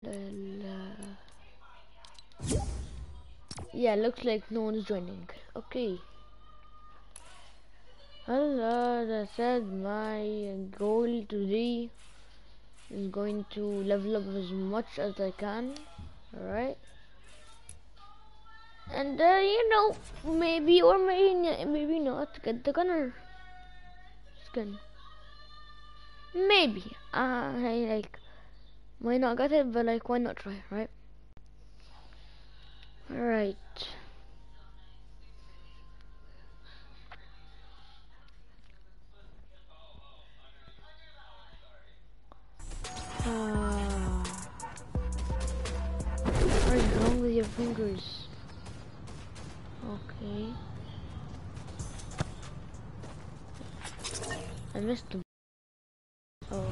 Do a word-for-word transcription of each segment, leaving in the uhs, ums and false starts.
Uh, yeah, looks like no one's joining. Okay. Well, uh, as I said, my goal today is going to level up as much as I can. Alright. And, uh, you know, maybe or maybe, maybe not get the gunner skin. Maybe. Uh, I, like, might not get it, but, like, why not try, right? Alright. Ah. What is wrong with your fingers? Okay. I missed them. Oh.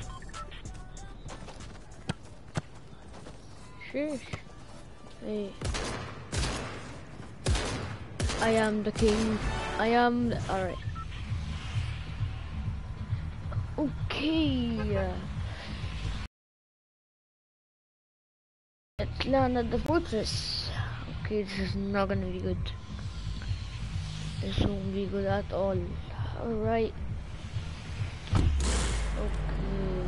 Shush. Wait. I am the king. I am the... Alright. Okay. Let's land at the fortress. Okay, this is not gonna be good. This won't be good at all. Alright. Okay.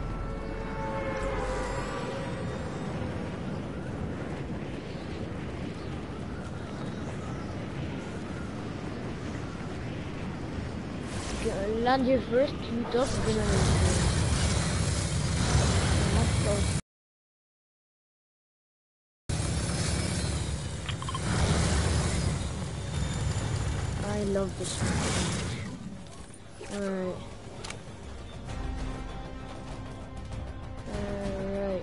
Okay, I'll land here first. You talk, then I'll land. I love this one. Alright. Alright.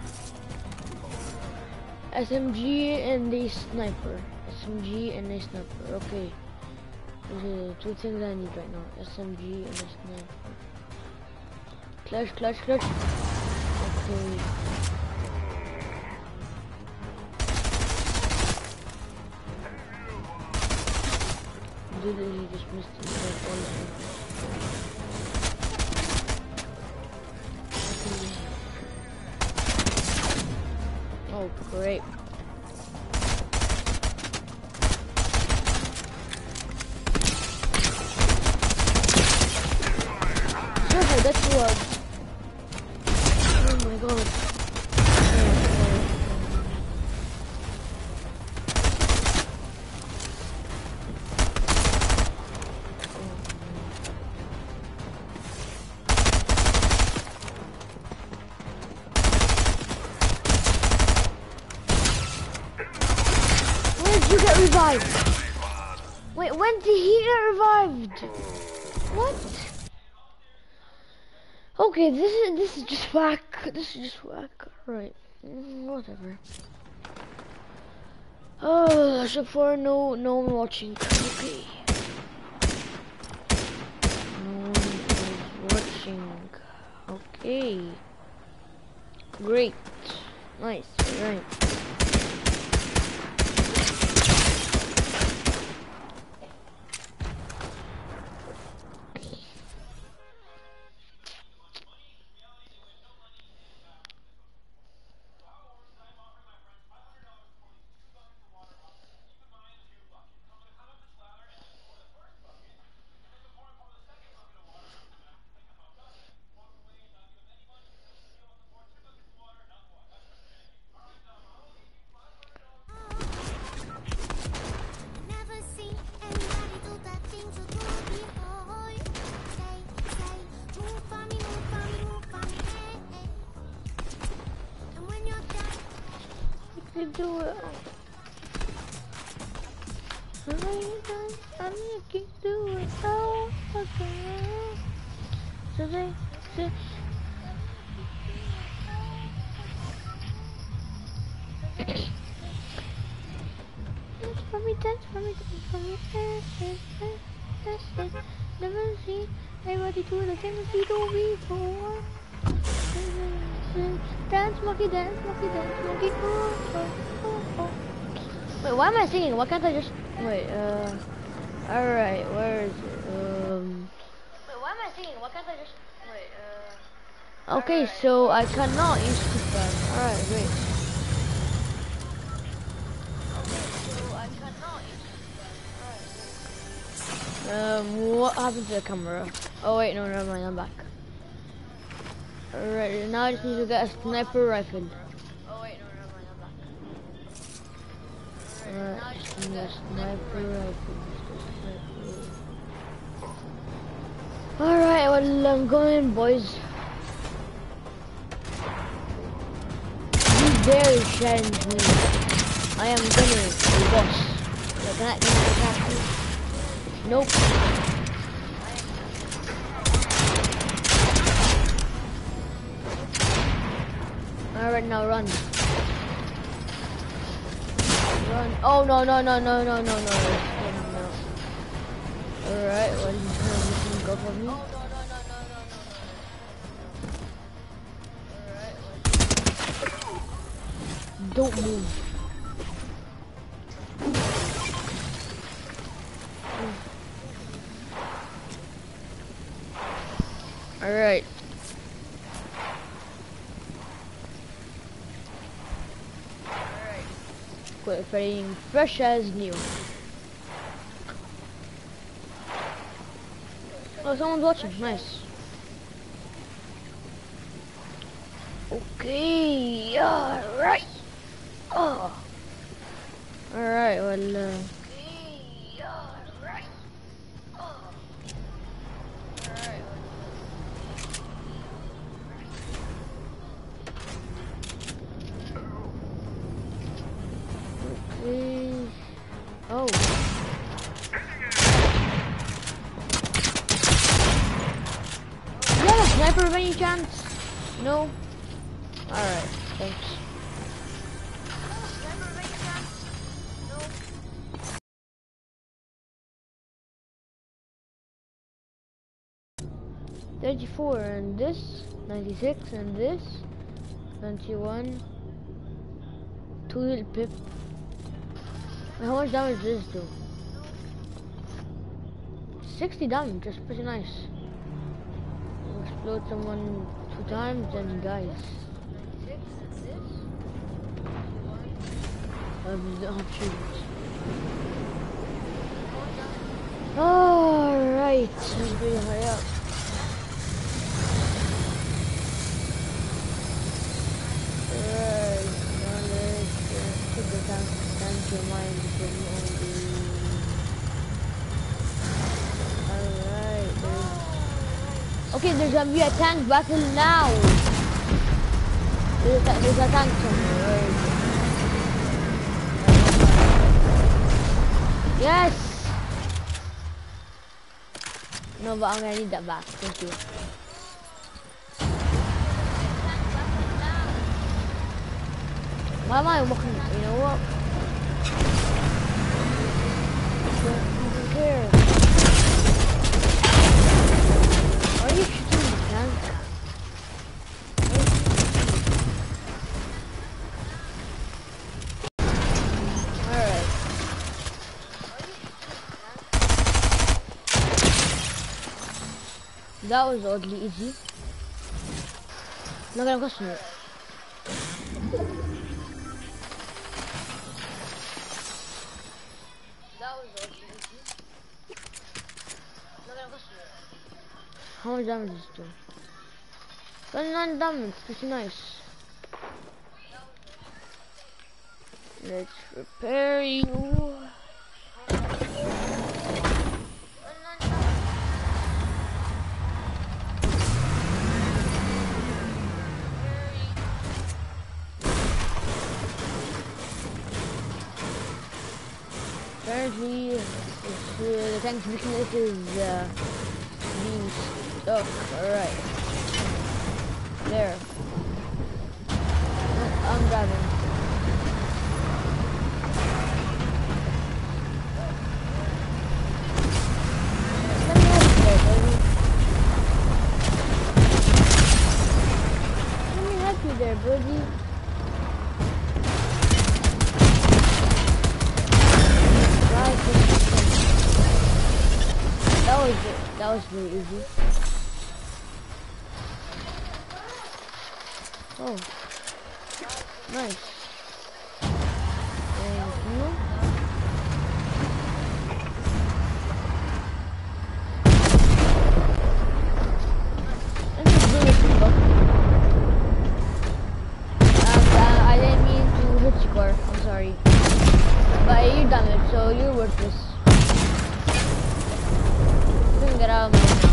S M G and a sniper. S M G and a sniper. Okay. Those are the two things I need right now. S M G and a sniper. Clutch, clutch, clutch. Okay. Dude, he just missed it. Like, all of them. Oh, great. Careful, that's what. Oh my god. You get revived. Wait, when did he get revived? What? Okay, this is this is just whack. This is just whack. Right. Mm, whatever. Oh, so far no no one watching. Okay. No one is watching. Okay. Great. Nice. Right. You do it. I can do it. Oh, okay. So they, they dance for me, dance for me, dance for me, dance, dance, dance, dance, dance. Never seen anybody do it like we do before. Dance monkey, dance monkey, dance monkey. Oh, oh, oh, oh. Wait, why am I singing? Why can't I just wait? Uh, all right, where is it? Um. Wait, why am I singing? Why can't I just wait? Uh. Okay, right, so I cannot use Cooper. All right. great. Um, what happened to the camera? Oh wait, no, never mind, I'm back. Alright, now I just need to get a sniper rifle. Oh wait, no, never mind, I'm back. Alright, just need a sniper rifle. Alright, well, I'm going, boys. You dare challenge me. I am gonna be boss. Like, can I, can I attack you? Nope. Alright, now run. Run. Oh, no, no, no, no, no, no, no. no. Alright, well, he's gonna go for me. Oh, no, no, no, no, no, no, no. Alright, don't move. Alright. Alright. Quit fighting fresh as new. Oh, someone's watching. Nice. Okay. Alright. Oh. Alright, well, uh... Oh. Do you have a sniper of any chance? No? Alright, thanks. Sniper of any chance? No? thirty-four and this, ninety-six and this, ninety-one, two little pip. How much damage does this do? sixty damage, that's pretty nice. You explode someone two times and he dies. Um, oh, shoot. Alright, I'm going to hurry up. Alright, now let's put the tank. Your mind Alright, there's... Okay, there's gonna be a tank battle now. There's a, there's a tank somewhere, right? Yes! No, but I'm gonna need that back, thank you. Why am I walking? You know what? Here. Are you shooting the tank? Alright. That was oddly easy. I'm not gonna question it. How much damage is it do? twenty-nine damage, pretty nice. Let's repair you. Apparently, it's, uh, the tank's weakness is uh, being stuck. Alright. There. I'm driving. Let me help you there, buddy. Let me help you there, buddy. That was it. That was really easy. Oh. Nice. Thank you. Let's just do this, people. Um, uh, I didn't mean to hit you, Car. I'm sorry. But you're damaged, so you're worthless. You can get out of my way now.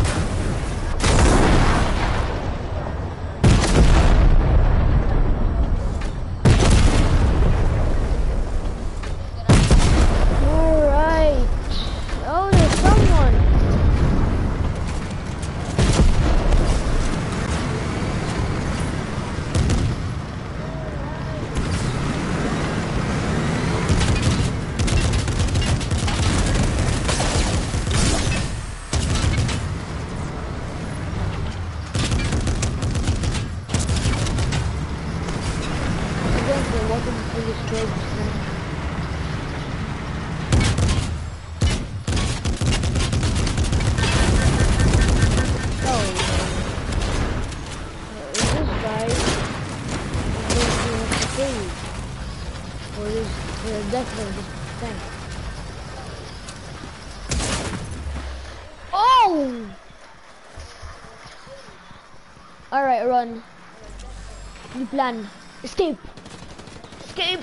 Alright, run. New plan. Escape. Escape.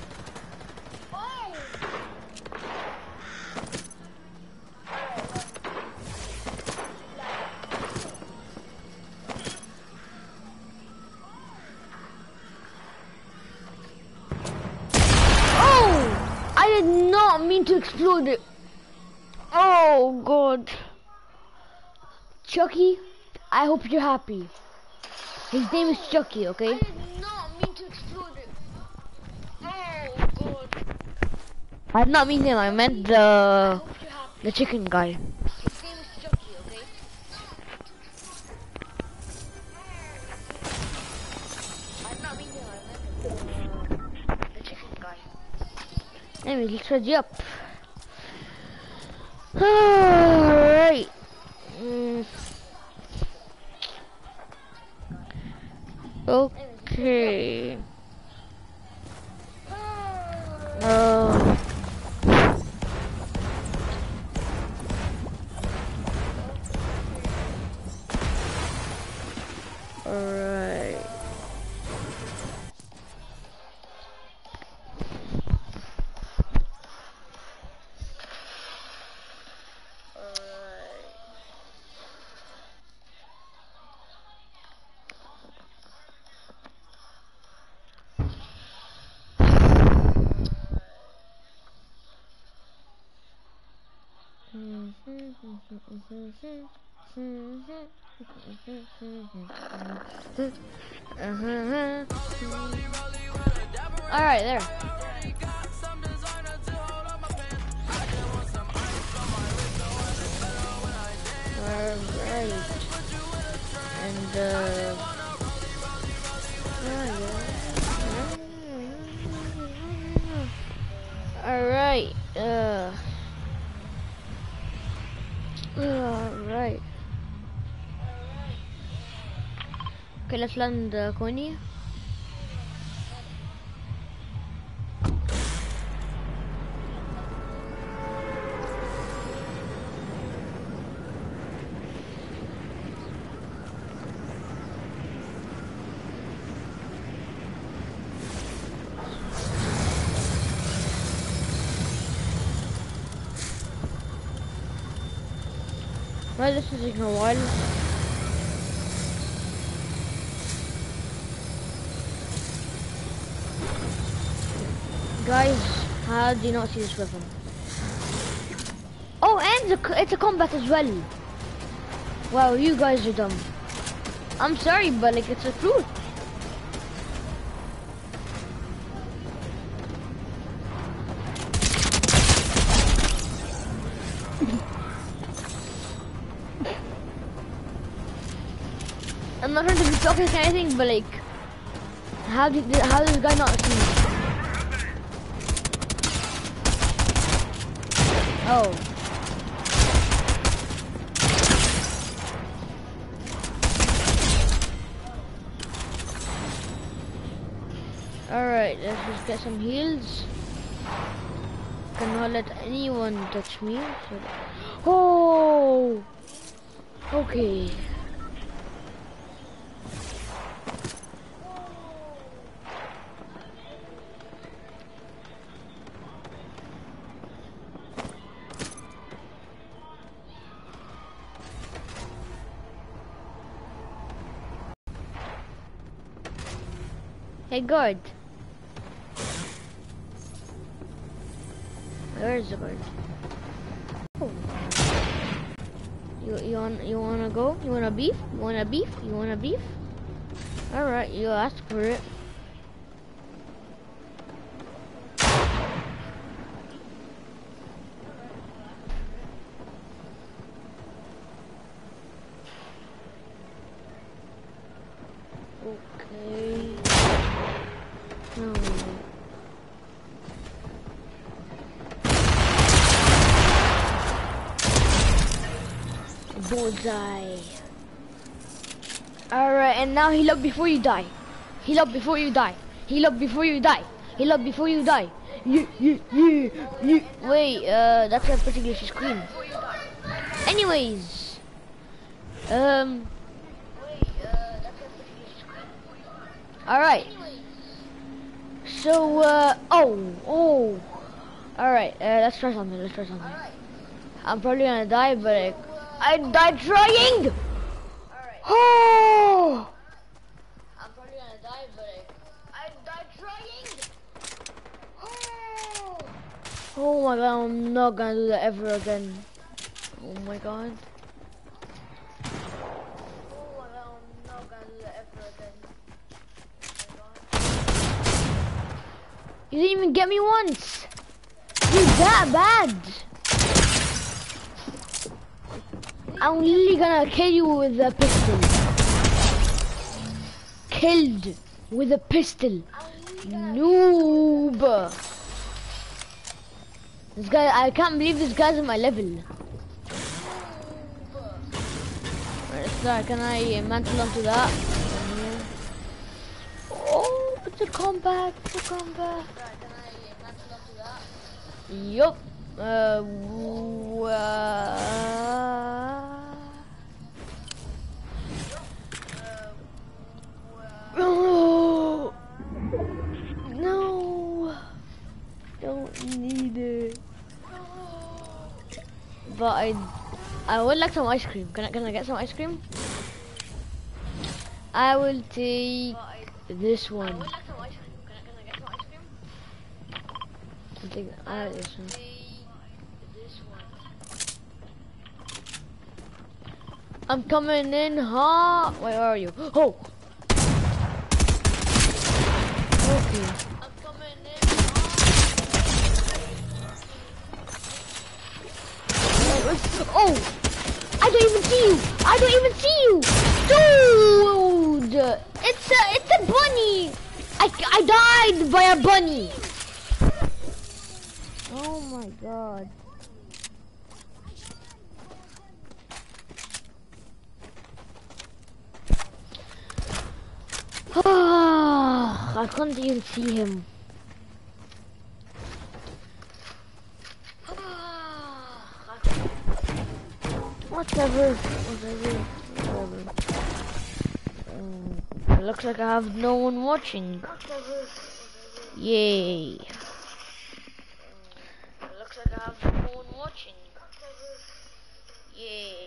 Oh! I did not mean to explode it. Oh, God. Chucky, I hope you're happy. His name is Chucky, okay? I did not mean to explode it. Oh, God. I did not mean him, I meant the the chicken guy. His name is Chucky, okay? I did not mean him, I meant the, the chicken guy. Anyways, let's ready up. Alright. Mm. Okay. Uh. Alright. Alright, there. Alright. And uh Alright, uh Alright. Okay, let's land uh, Coney. Well, this is taking a while. Guys, how do you not see this weapon? Oh, and the, it's a combat as well. Wow, you guys are dumb. I'm sorry, but like it's a truth. I'm not trying to be talking to anything, but like, how did how did this guy not see me? Oh. Alright, let's just get some heals. Cannot let anyone touch me. So oh! Okay. Hey guard. Where is the guard? Oh. You you want you wanna go? You wanna beef? You wanna beef? You wanna beef? Alright, you ask for it. Okay. No. Bullseye. Alright, and now heal up before you die. Heal up before you die. Heal up before you die. Heal up before you die. You, you, you, you. Wait, uh, that's a pretty glitchy screen. Anyways, um. Alright. So, uh, oh, oh. Alright, uh, let's try something, let's try something. I'm probably gonna die, but I, I died trying! Oh! I'm probably gonna die, but I, I died trying! Oh! Oh my god, I'm not gonna do that ever again. Oh my god. You didn't even get me once! You're that bad! I'm literally gonna kill you with a pistol. Killed with a pistol. Noob! This guy, I can't believe this guy's at my level. Right, start. Can I mantle onto that? Oh, it's a combat, it's a combat. Yup. Uh, uh, no, don't need it. But I, I would like some ice cream. Can I, can I get some ice cream? I will take this one. I like some ice cream. Can I, can I get some ice cream? I'll take, I like this one. I'm coming in hot. Where are you? Oh! Okay. I'm coming in hot. Oh! I don't even see you! I don't even see you! Dude! It's a, it's a bunny! I, I died by a bunny! Oh my god. I couldn't even see him. Whatever, whatever, whatever. Um, it looks like I have no one watching. Yay. It looks like I have no one watching. Yay.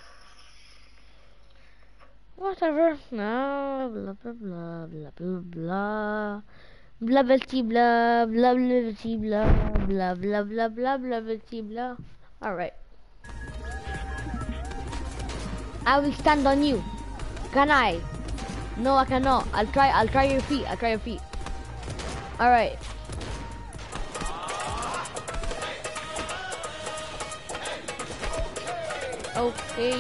Whatever. No, blah blah blah blah blah blah. Blah blah blah blah blah blah blah blah blah blah blah blah blah blah. Alright. I will stand on you. Can I? No, I cannot. I'll try I'll try your feet. I'll try your feet. Alright. Okay.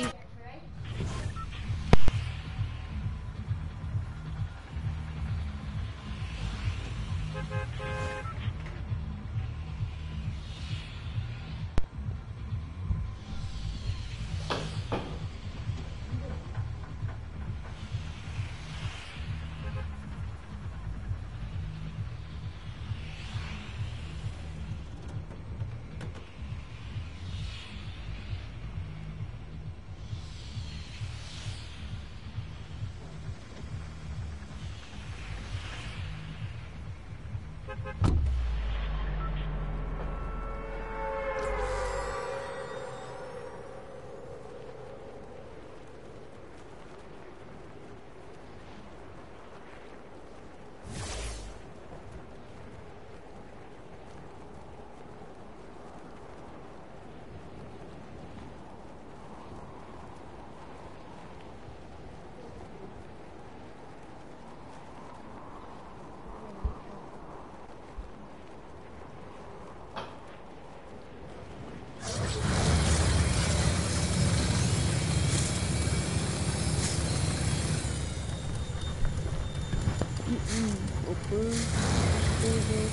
do this.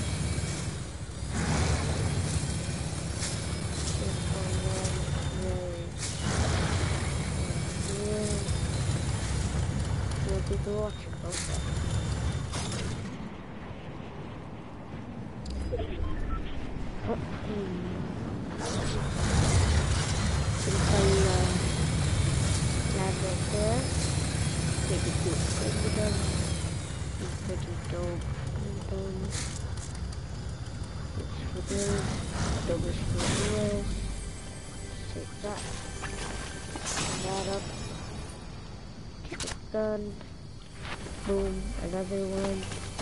This one, one, here. We'll do the watch. Okay. Oh, hmm. Simple uh, lab right there. Take it to the it's pretty dope. Done. It's for this. Double for this. Take that. That up. Keep it done. Boom. Another one.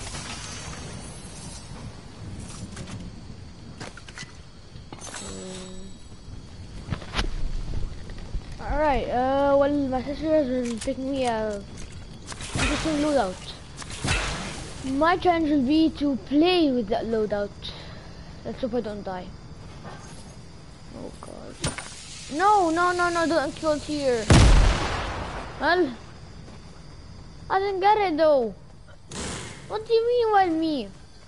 Alright, uh, well, my sister has been picking me a interesting loadout. My challenge will be to play with that loadout. Let's hope I don't die. Oh god. No, no, no, no, don't kill here. Well, I didn't get it though. What do you mean, why me?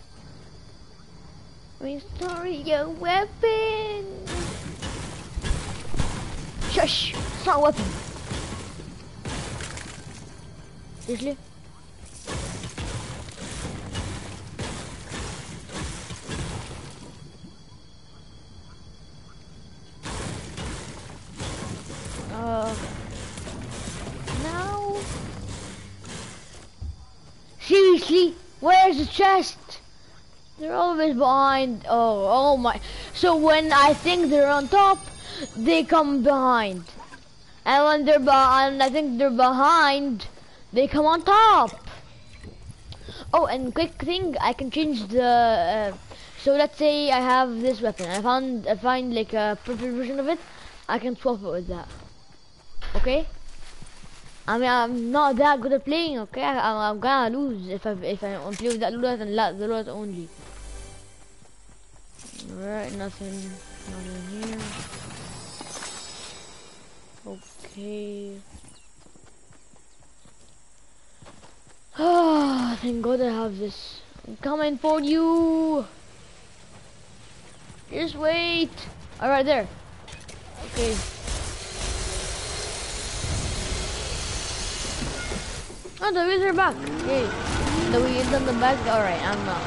Restore your weapon. Shush! It's not a weapon. Seriously? Uh. Now. Seriously? Where's the chest? They're always behind. Oh, oh my. So when I think they're on top, they come behind. And when they're behind, I think they're behind, they come on top. Oh, and quick thing, I can change the, uh, so let's say I have this weapon. I found, I find like a perfect version of it. I can swap it with that. Okay? I mean, I'm not that good at playing, okay? I, I'm, I'm gonna lose if I, if I play with that loot and that the loot only. Alright, nothing, nothing here. Okay. Ah, thank God I have this. I'm coming for you. Just wait. All right, there. Okay. Oh, the wheels are back. Yay. The wheels on the back. All right, I'm not.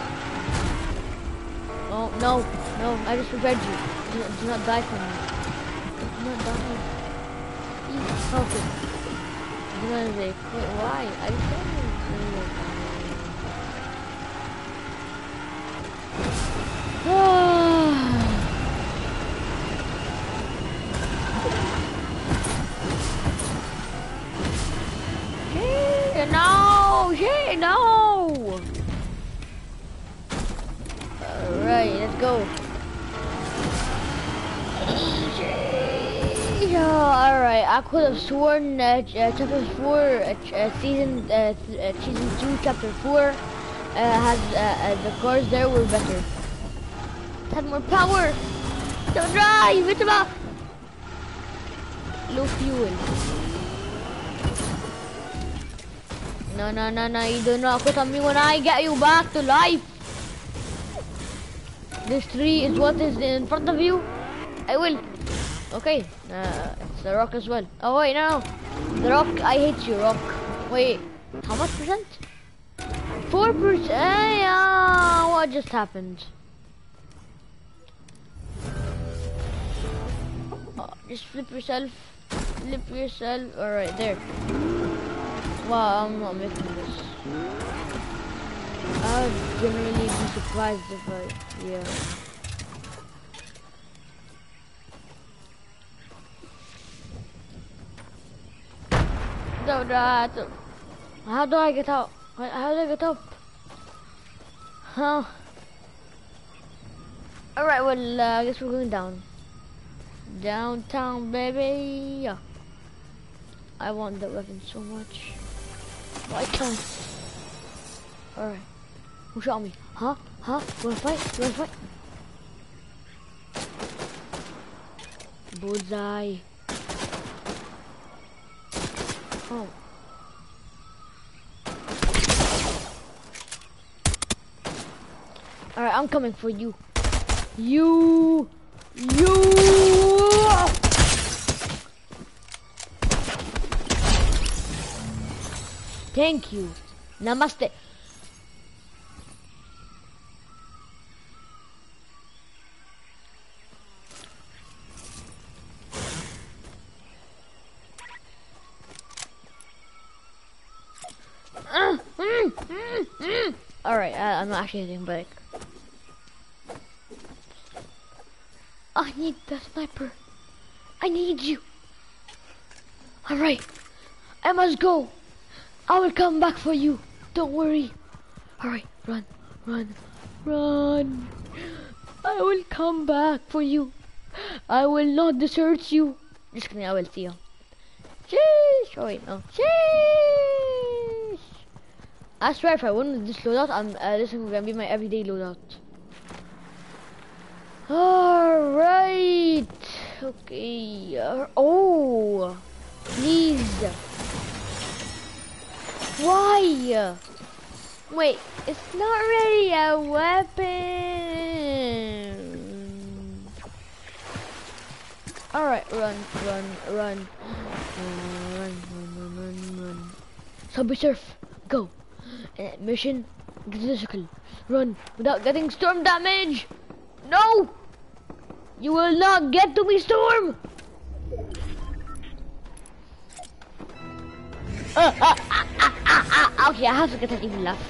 Oh no, no! I just prepared you. Do, do not die for me. Do not die. Okay. Wait, why? I don't know. No! Shit, no! Alright, let's go. Alright, I could have sworn uh, uh, chapter four, uh, uh, season uh, th uh, season two, chapter four, uh, had uh, uh, the cars there were better. It had more power. Don't drive, it's about low fuel. No, no, no, no, you do not quit on me when I get you back to life. This tree is what is in front of you. I will. Okay, uh, it's the rock as well. Oh wait, no, no, the rock. I hate you, rock. Wait, how much percent? Four percent. Hey, uh, what just happened? Oh, just flip yourself. Flip yourself. All right, there. Wow, I'm not making this. I would generally be surprised if I, yeah. No, no, how do I get out? How do I get up? Huh? Alright, well, uh, I guess we're going down. Downtown, baby. Yeah. I want that weapon so much. Why can't? Alright. Who shot me? Huh? Huh? You wanna fight? You wanna fight? Bullseye. Oh. Alright, I'm coming for you. You, you. Thank you. Namaste. Uh, mm, mm, mm. Alright, I'm not actually hitting back. I need the sniper. I need you. Alright, I must go. I will come back for you. Don't worry. Alright, run, run, run. I will come back for you. I will not desert you. Just kidding, I will see you. Sheesh. Oh wait, no. Sheesh. I swear if I win with this loadout, I'm, uh, this is gonna be my everyday loadout. Alright. Okay. Uh, oh. Please. Why? Wait, it's not really a weapon. Alright, run, run, run. Uh, run, run, run, run, run. Subway surf, go. Uh, mission, get to the circle. Run without getting storm damage. No! You will not get to me, Storm! Uh, uh, uh, uh, uh, uh. Okay, I have to get an even laugh.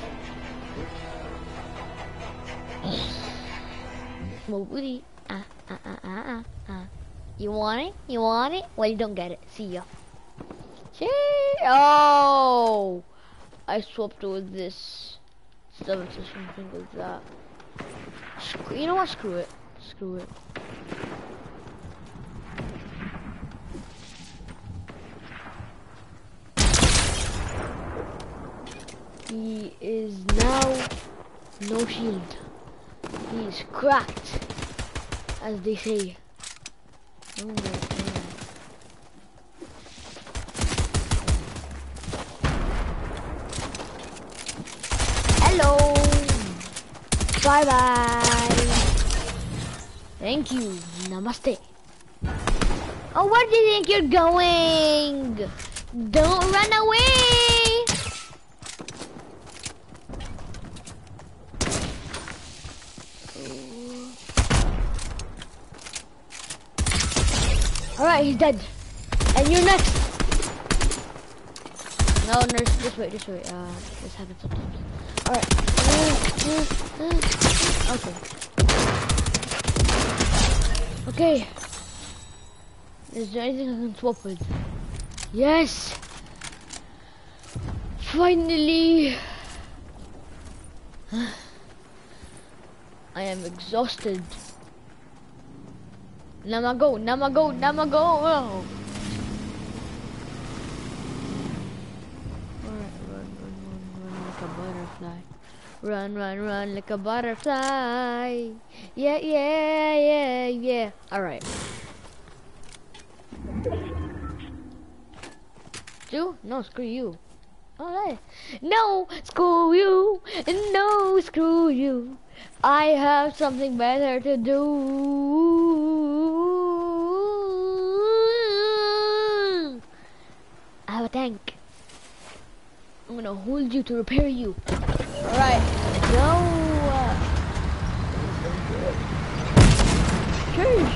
Small booty. Ah, ah, ah, ah, ah, ah. You want it? You want it? Well, you don't get it. See ya. Chee oh! I swapped with this seven to something like that. Screw, you know what? Screw it. Screw it. He is now no shield. He is cracked, as they say. Oh my God. Hello. Bye bye. Thank you. Namaste. Oh, where do you think you're going? Don't run away. Alright, he's dead. And you're next. No, nurse, just wait, just wait. Uh, this happens sometimes. Alright. Okay. Okay. Is there anything I can swap with? Yes! Finally! I am exhausted. Namago, Namago, Namago! Oh. Alright, run, run, run, run like a butterfly. Run, run, run like a butterfly. Yeah, yeah, yeah, yeah. Alright. You? No, screw you. Alright. No, screw you. No, screw you. I have something better to do. I have a tank. I'm gonna hold you to repair you. Alright, go. Sheesh.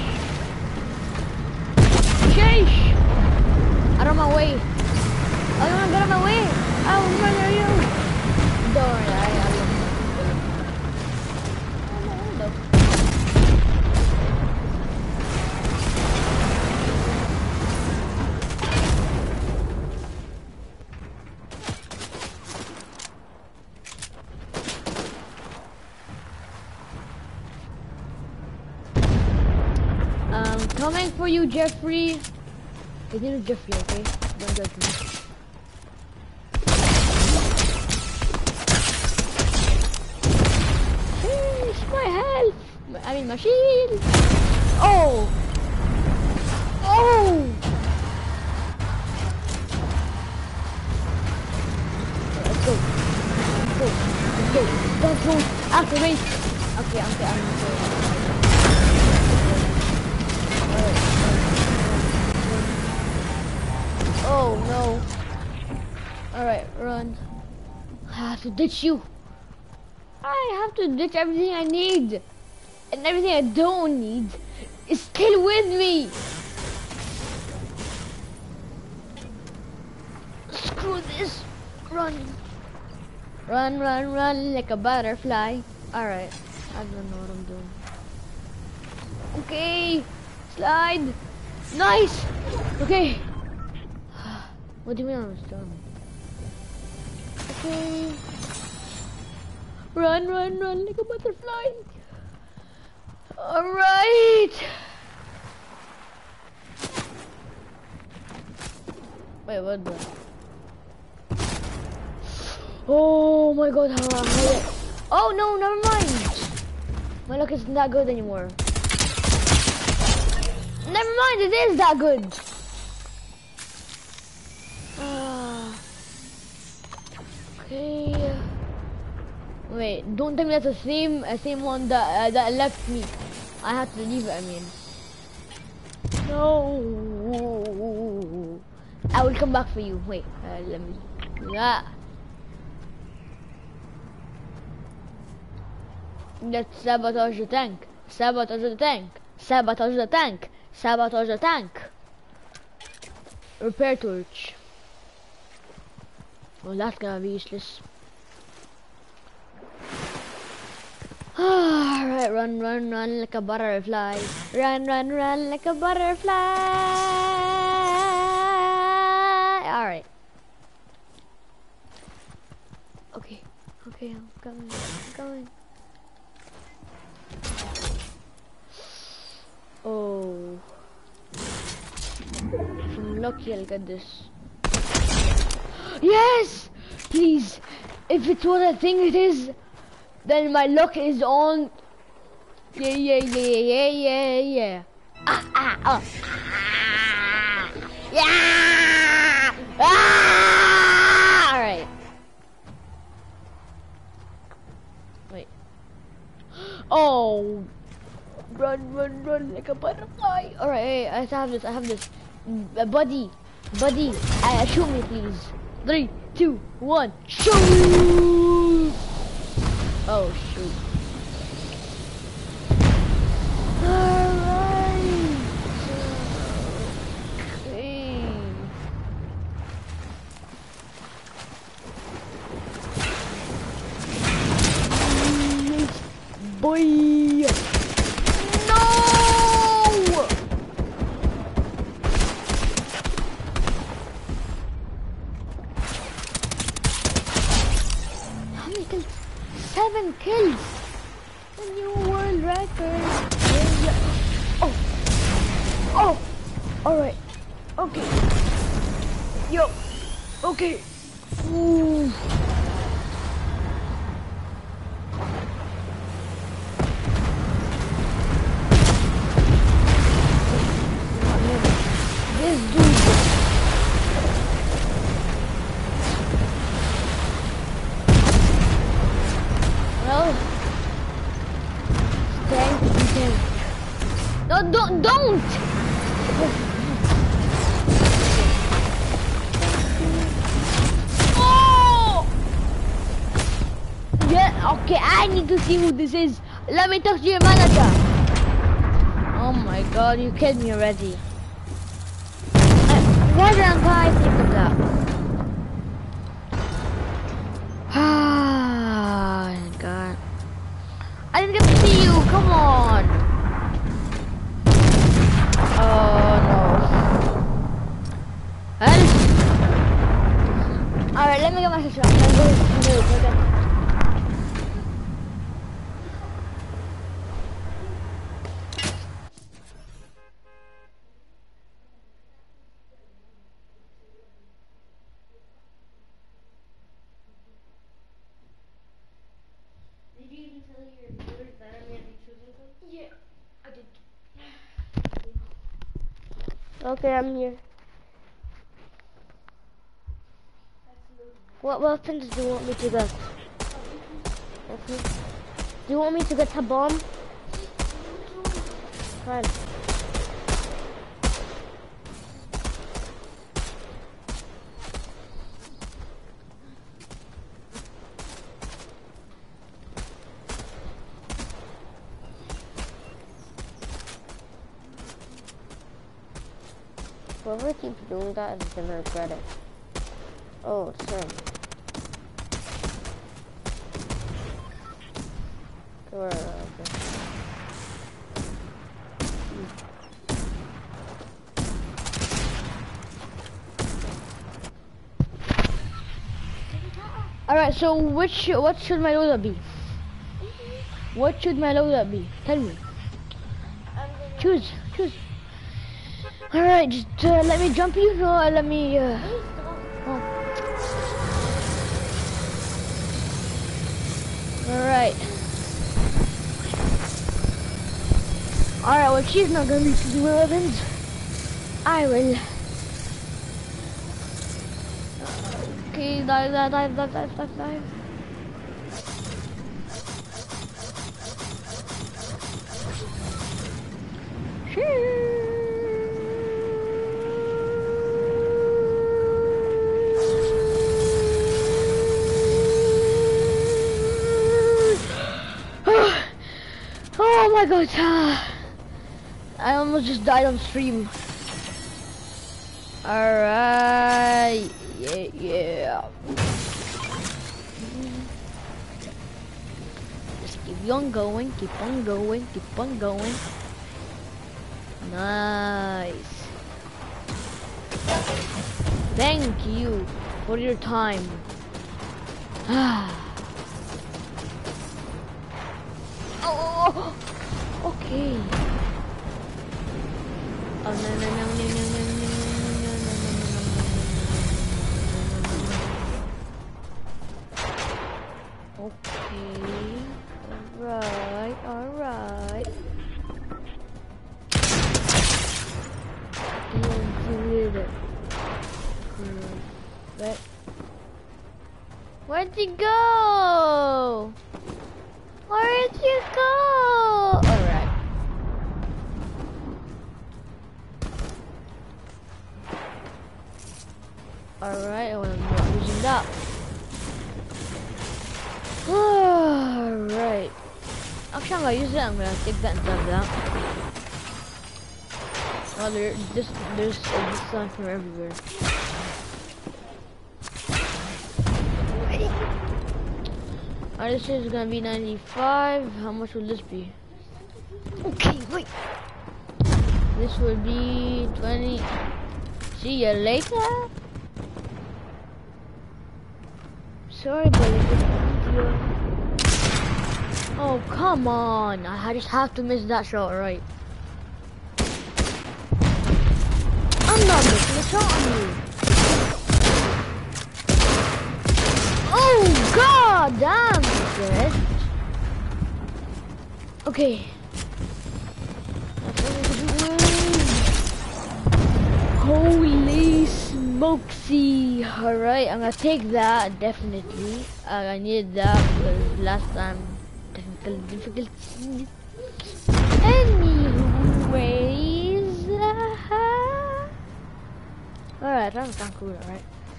Sheesh. Out of my way. I don't wanna get out of my way. I will murder you. Don't worry, I, I will. Um, coming for you, Jeffrey. His name is Jeffrey, okay? Don't judge me. Sheesh, my health! I mean, my shield! Oh! Oh! Let's go. Let's go. Let's go. Don't move. Activate. Okay, okay, I'm okay. Oh no. Alright, run. I have to ditch you. I have to ditch everything I need. And everything I don't need is still with me. Screw this. Run. Run, run, run like a butterfly. Alright. I don't know what I'm doing. Okay. Slide. Nice. Okay. What do you mean I'm done? Okay. Run, run, run like a butterfly. Alright. Wait, what the? Oh my god, how I Oh no, never mind. My luck isn't that good anymore. Never mind, it is that good. Ah. Okay. Wait, don't tell me that's the same, uh, same one that uh, that left me. I had to leave it. I mean, no. I will come back for you. Wait, uh, let me. Ah. Let's sabotage the tank. Sabotage the tank. Sabotage the tank. Sabotage the tank. Repair torch. Well, that's gonna be useless. Alright, run, run, run like a butterfly. Run, run, run like a butterfly. Alright. Okay, okay, I'm coming, I'm coming. Oh. If I'm lucky, I'll get this. Yes! Please! If it's what I think it is, then my luck is on. Yeah, yeah, yeah, yeah, yeah, yeah. Ah, ah, ah. Ah, yeah! Ah! Alright. Wait. Oh. Run, run, run like a butterfly. Alright, I have this, I have this. Uh, buddy, buddy, uh, shoot me please. Three, two, one, shoot! Oh shoot. Alright. Okay. Boy. Seven kills! A new world record! Oh! Oh! Alright. Okay. Yo! Okay. Ooh. This dude. Well, tank, tank. No, don't, don't! Oh! Yeah, okay, I need to see who this is. Let me talk to your manager. Oh my god, you killed me already. Why didn't I think of that? Ah, my god. I didn't get to see you, come on. Oh no. Alright, let me get my shot. Let's go. Let's go. Let's go. Okay, I'm here. What weapons do you want me to get? Okay. Do you want me to get the bomb? Right. Whoever keeps doing that is gonna regret it. Oh, it's him. Where, okay. Alright, so which, what should my loadout be? What should my loadout be? Tell me. Choose, choose. Alright, just uh, let me jump you, or let me, uh... Oh. Alright. Alright, well, she's not gonna be using weapons. I will. Okay, dive, dive, dive, dive, dive, dive, dive. Oh my god, I almost just died on stream. Alright, yeah, yeah. Just keep on going, keep on going, keep on going. Nice. Thank you for your time. Oh, okay. Oh no no no no no no no no no no no. Okay. Alright, alright. Did it. Perfect. Where'd you go? Where'd you go? Alright. Alright, well, I'm not using that. Alright. Actually, I'm gonna use it. I'm gonna take that and dump that. Oh, there, this, there's uh, this sign from everywhere. Alright, this is gonna be ninety-five. How much will this be? Okay, wait. This will be twenty. See you later. Sorry, buddy. Oh, come on. I just have to miss that shot, right? I'm not missing a shot on you. Oh, god damn it. Okay. Holy smokesy. Alright, I'm gonna take that, definitely. Uh, I needed that because last time technical difficulties. Anyways. Uh, Alright, that was cool, alright.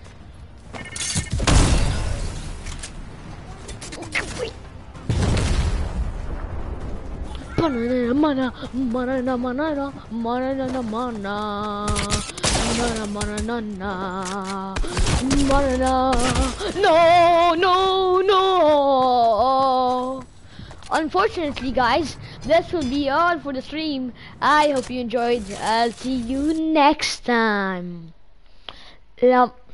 Mana mana mana mana mana mana mana mana mana mana no no no. Unfortunately, guys, this will be all for the stream. I hope you enjoyed. I'll see you next time. Love.